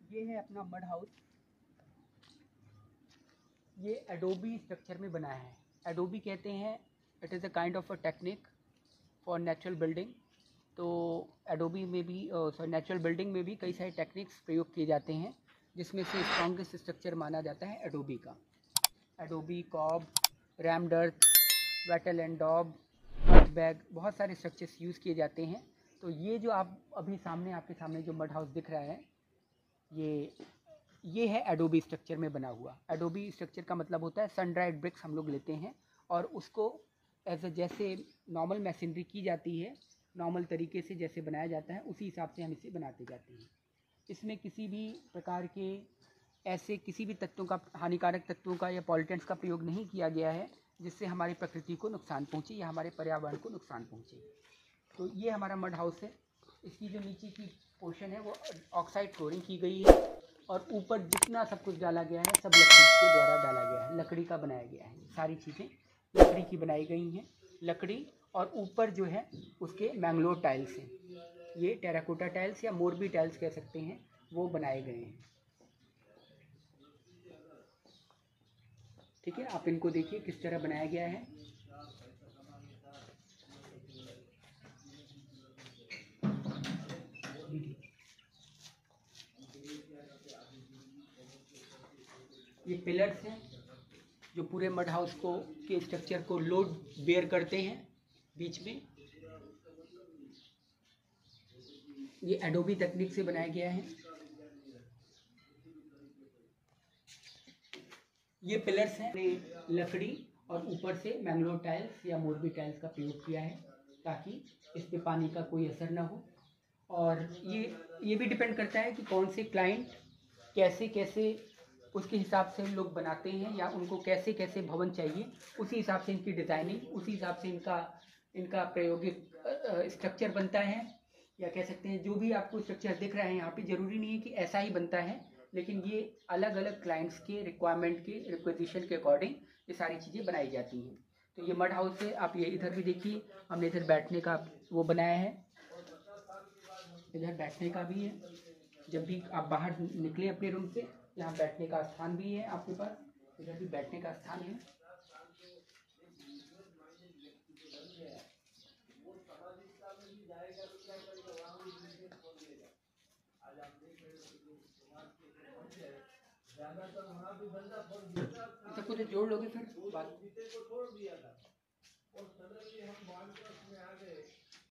ये है अपना मड हाउस। ये एडोबी स्ट्रक्चर में बना है। एडोबी कहते हैं, it is a kind of a technique for natural building. तो एडोबी में भी नेचुरल बिल्डिंग में भी कई सारे टेक्निक्स प्रयोग किए जाते हैं, जिसमें से स्ट्रॉन्गेस्ट स्ट्रक्चर माना जाता है एडोबी का। Adobe, cob, rammed earth, wattle and daub, earth bag, बहुत सारे स्ट्रक्चर्स यूज़ किए जाते हैं। तो ये जो आप अभी सामने आपके सामने जो मड हाउस दिख रहा है, ये है एडोबी स्ट्रक्चर में बना हुआ। एडोबी स्ट्रक्चर का मतलब होता है सन ड्राइड ब्रिक्स हम लोग लेते हैं और उसको एज अ जैसे नॉर्मल मशीनरी की जाती है, नॉर्मल तरीके से जैसे बनाया जाता है, उसी हिसाब से हम इसे बनाते जाते हैं। इसमें किसी भी प्रकार के ऐसे किसी भी तत्वों का, हानिकारक तत्वों का या पॉल्यूटेंट्स का प्रयोग नहीं किया गया है जिससे हमारी प्रकृति को नुकसान पहुँचे या हमारे पर्यावरण को नुकसान पहुँचे। तो ये हमारा मड हाउस है। इसकी जो नीचे की पोर्शन है वो ऑक्साइड फ्लोरिंग की गई है और ऊपर जितना सब कुछ डाला गया है सब लकड़ी के द्वारा डाला गया है, लकड़ी का बनाया गया है। सारी चीज़ें लकड़ी की बनाई गई हैं, लकड़ी। और ऊपर जो है उसके मैंगलोर टाइल्स हैं, ये टेराकोटा टाइल्स या मोरबी टाइल्स कह सकते हैं, वो बनाए गए हैं। ठीक है, आप इनको देखिए किस तरह बनाया गया है। ये पिलर्स हैं जो पूरे मड हाउस को के स्ट्रक्चर को लोड बेयर करते हैं बीच में। ये एडोबी तकनीक से बनाया गया है। ये पिलर्स हैं, लकड़ी और ऊपर से मैंगलोर टाइल्स या मोरबी टाइल्स का प्रयोग किया है ताकि इस पे पानी का कोई असर ना हो। और ये भी डिपेंड करता है कि कौन से क्लाइंट कैसे कैसे उसके हिसाब से लोग बनाते हैं या उनको कैसे कैसे भवन चाहिए, उसी हिसाब से इनकी डिज़ाइनिंग, उसी हिसाब से इनका प्रायोगिक स्ट्रक्चर बनता है। या कह सकते हैं जो भी आपको स्ट्रक्चर दिख रहा है यहाँ पे, ज़रूरी नहीं है कि ऐसा ही बनता है, लेकिन ये अलग अलग क्लाइंट्स के रिक्वायरमेंट के रिक्वेजिशन के अकॉर्डिंग ये सारी चीज़ें बनाई जाती हैं। तो ये मड हाउस है। आप ये इधर भी देखिए, हमने इधर बैठने का वो बनाया है, इधर बैठने का भी है। जब भी आप बाहर निकले अपने रूम से, यहाँ बैठने का स्थान भी है आपके पास, इधर भी बैठने का स्थान है। सबको तो जोड़ लोगे फिर बात।